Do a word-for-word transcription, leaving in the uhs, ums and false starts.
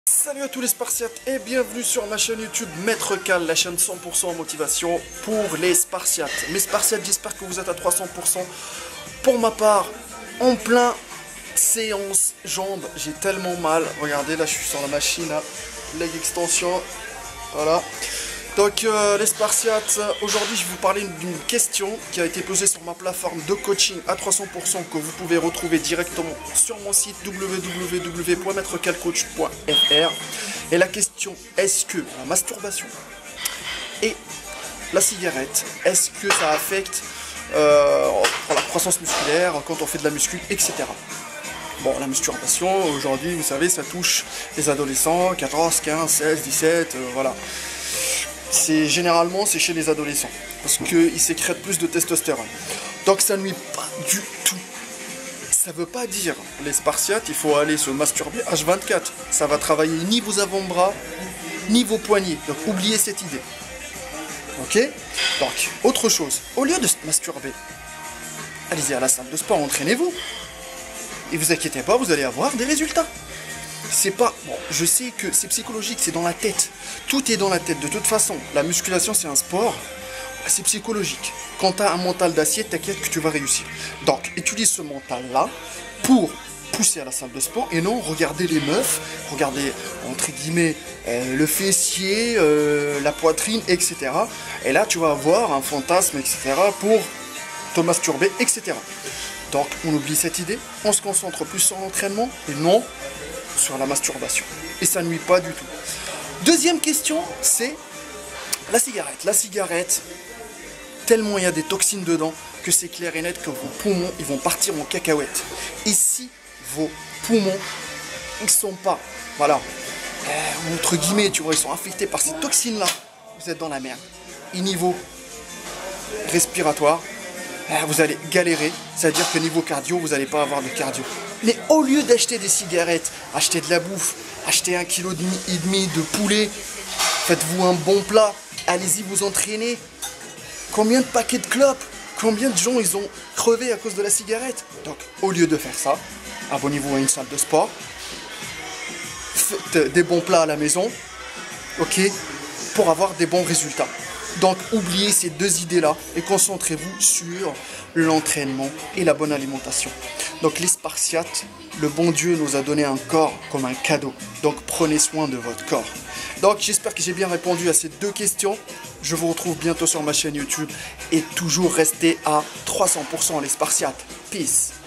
Salut à tous les Spartiates et bienvenue sur ma chaîne YouTube Maître Cal, la chaîne cent pour cent motivation pour les Spartiates. Mes Spartiates, j'espère que vous êtes à trois cents pour cent. Pour ma part, en plein séance jambes, j'ai tellement mal. Regardez, là je suis sur la machine, là. Leg extension, voilà. Donc euh, les Spartiates, aujourd'hui je vais vous parler d'une question qui a été posée sur ma plateforme de coaching à trois cents pour cent que vous pouvez retrouver directement sur mon site w w w point maître cal coach point f r. Et la question, est-ce que la masturbation et la cigarette, est-ce que ça affecte euh, la croissance musculaire quand on fait de la muscu, et cetera. Bon, la masturbation, aujourd'hui, vous savez, ça touche les adolescents, quatorze, quinze, seize, dix-sept, euh, voilà. C'est généralement c'est chez les adolescents parce qu'ils sécrètent plus de testostérone, donc ça nuit pas du tout. Ça veut pas dire les Spartiates il faut aller se masturber H vingt-quatre, ça va travailler ni vos avant-bras ni vos poignets, donc oubliez cette idée. Ok, donc autre chose, au lieu de se masturber, allez-y à la salle de sport, entraînez-vous et vous inquiétez pas, vous allez avoir des résultats. C'est pas... Bon, je sais que c'est psychologique, c'est dans la tête. Tout est dans la tête. De toute façon, la musculation, c'est un sport. C'est psychologique. Quand tu as un mental d'acier, t'inquiète que tu vas réussir. Donc, utilise ce mental-là pour pousser à la salle de sport et non regarder les meufs, regarder, entre guillemets, euh, le fessier, euh, la poitrine, et cetera. Et là, tu vas avoir un fantasme, et cetera pour te masturber, et cetera. Donc, on oublie cette idée. On se concentre plus sur l'entraînement et non sur la masturbation, et ça nuit pas du tout. Deuxième question, c'est la cigarette. La cigarette, tellement il y a des toxines dedans que c'est clair et net que vos poumons ils vont partir en cacahuète. Et si vos poumons ils sont pas, voilà, euh, entre guillemets, tu vois, ils sont affectés par ces toxines là, vous êtes dans la merde. Et niveau respiratoire, vous allez galérer, c'est-à-dire que niveau cardio, vous n'allez pas avoir de cardio. Mais au lieu d'acheter des cigarettes, achetez de la bouffe, achetez un kilo et demi de poulet, faites-vous un bon plat, allez-y vous entraîner. Combien de paquets de clopes, combien de gens ils ont crevé à cause de la cigarette? Donc au lieu de faire ça, abonnez-vous à une salle de sport, faites des bons plats à la maison, ok, pour avoir des bons résultats. Donc oubliez ces deux idées-là et concentrez-vous sur l'entraînement et la bonne alimentation. Donc les Spartiates, le bon Dieu nous a donné un corps comme un cadeau. Donc prenez soin de votre corps. Donc j'espère que j'ai bien répondu à ces deux questions. Je vous retrouve bientôt sur ma chaîne YouTube et toujours restez à trois cents pour cent les Spartiates. Peace.